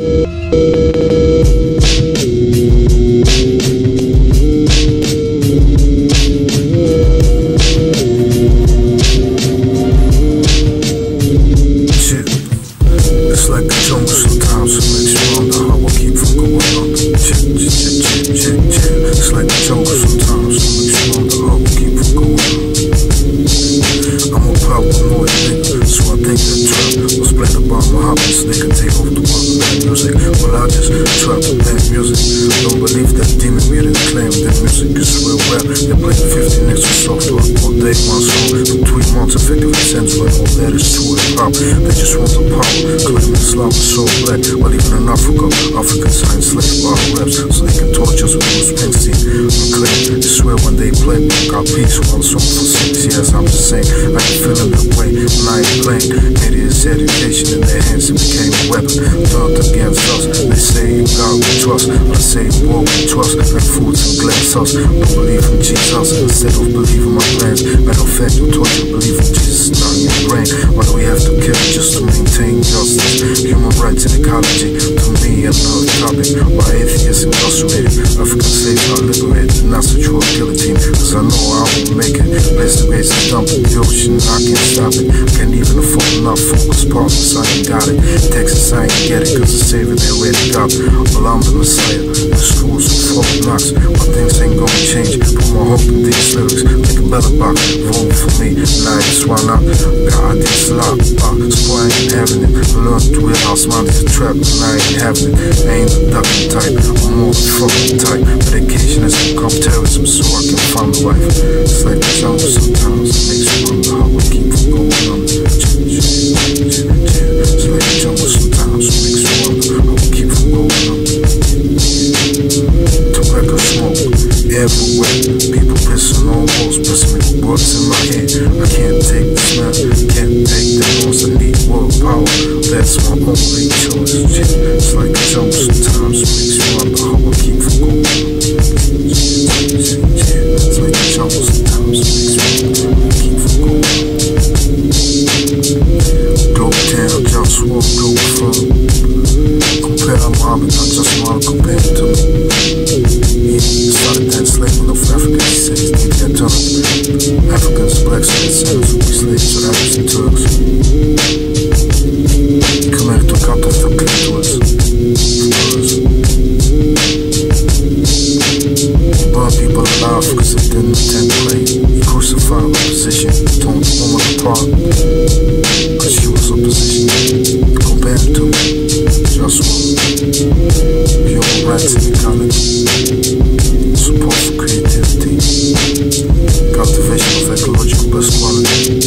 It's like a jungle sometimes, it makes me wonder how I keep from going under. It's like a jungle sometimes, it makes me wonder how I keep from going under. I'm a paranoid nigga, so I think that trap was played about my hobbies. They can take off the world with bad music. Well, I just trap the bad music. Don't believe that demon muted claim that music is real rap. They play 50 next to soft rock all day, one song for 3 months, effectively censoring all that is true hip hop. They just want the power, claiming Islam is so black. While even in Africa, Africans are enslaved by our raps, so they can torture us with Bruce Springsteen. I'm clear, they swear when they play, got peace, one song for 6 years. I'm just saying, I ain't feeling that way, and I ain't playing. Idiots' education in their hands, it became a weapon turned against us. They say in God we trust, I say in war we trust, like foods and glass sauce. Don't believe in Jesus instead of believing my plans. Matter of fact, you taught you believe in Jesus, not in your brain. Why do we have to kill just to maintain justice? Human rights and ecology, to me another topic. Why atheists incarcerated, African slaves are liberated, and that's a true guillotine. Cause I know I won't make it. Place the waste and dump in the ocean, I can't stop it. Can't even afford enough focus partners, I ain't got it. Texas, I ain't get it, cause the savior they already got. Well, I'm the messiah, the schools with folk knocks. But things ain't gonna change, put my hope in these lyrics. Make a better box, vote for me, and I just wanna God is locked, so I ain't having it. I learned to realize mine is a trap, and I ain't having it. I ain't the ducking type, I'm more the fucking type. Medication has become terrorism, so I can find a wife. It's like the jungle sometimes, it makes me wonder how I keep from going on. It's like the jungle sometimes, it makes me wonder how I keep from going on. Tobacco smoke everywhere, people pissing on walls, pissing with words in my head. I can't take the smell, can't take the noise, I need world power, that's my only choice. It's like the jungle sometimes, it makes me wonder how I keep from going on. It's like the jungle sometimes, it makes me wonder how I keep from going on. Globetown, JustWar, Globalfirm. Compare Muhammad, I just wanna compare it to me. He started that enslavement of Africa, he said he's need that turn. Africans, blacks, and sinners will be slaves to Arabs and Turks. Committed to cut off the clitoris. He burned people alive because they didn't attend prayer. He crucified opposition, torn the woman apart because she was opposition. Compare it to JustWar. Human rights and ecology, support for creativity, cultivation of ecological best quality.